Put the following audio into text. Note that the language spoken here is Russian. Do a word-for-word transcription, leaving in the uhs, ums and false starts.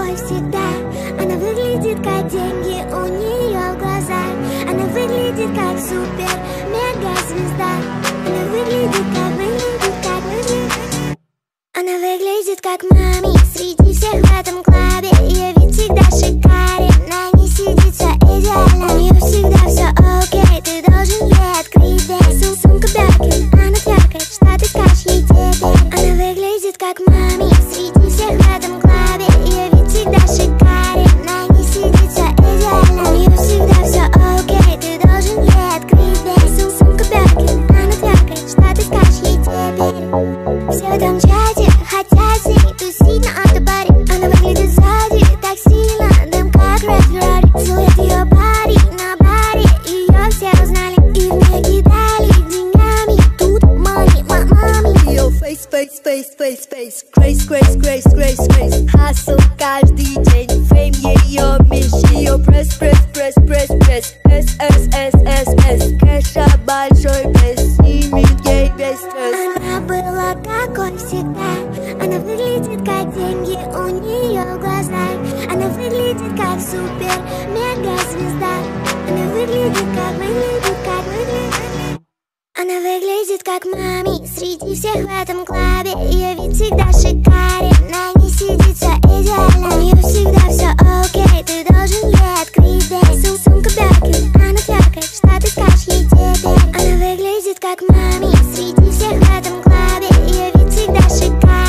такой всегда. Она выглядит как деньги у нее в глазах. Она выглядит как супер мега звезда. Она выглядит как, выглядит как, выглядит. Она выглядит как мами среди всех в этом клубе. Ее вид всегда шикарен, на ней сидит все идеально. У нее всегда все окей, ты должен ей открыть дверь. Сум сумка Биркин, она тверкает, что ты скажешь ей теперь. Она выглядит как мами среди всех в этом клубе. Ее вид всегда шикарен, на ней сидит все идеально. У нее всегда все окей, ты должен ей открыть дверь. Сум сумка Биркин, она тверкает, что ты скажешь ей теперь. Все в этом чате хотят с ней тусить на автобаре. Она выглядит сзади так сильно, дым как Red Ferrari. Целует ее парень на баре, ее все узнали и мне кидали деньгами. Тут money, мамами. Ее face, face, face, face, face. Grace, grace, grace, grace, grace. Hustle каждый день, фейм ее меч. Ее пресс, пресс, пресс, пресс, пресс. S, S, S, S, S. Кэша большой пресс, снимет ей весь стресс. Она была такой всегда. Она выглядит как деньги у нее в глазах. Она выглядит как супер мега звезда. Она выглядит как, выглядит как, выглядит. Она выглядит как мами среди всех в этом клубе. Ее вид всегда шикарен, на ней сидит все идеально. У нее всегда все окей, ты должен ей открыть дверь. Сум сумка Биркин, она тверкает, что ты скажешь ей теперь. Она выглядит как мами среди всех в этом клубе. Ее вид всегда шикарен.